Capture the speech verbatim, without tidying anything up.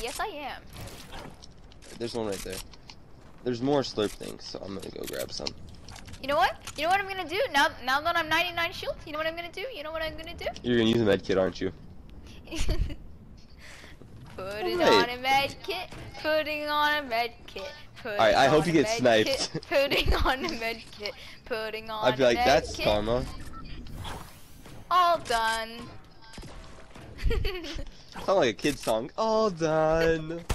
Yes, I am. There's one right there. There's more slurp things, so I'm gonna go grab some. You know what? You know what I'm gonna do? Now now that I'm ninety-nine shield, you know what I'm gonna do? You know what I'm gonna do? You're gonna use a med kit, aren't you? Putting Right. on a med kit, putting on a med kit. Alright, I hope you get sniped. Kit, putting on a med kit, putting on I'd be like, a med that's kit. karma. All done. Sound like a kid song. All done.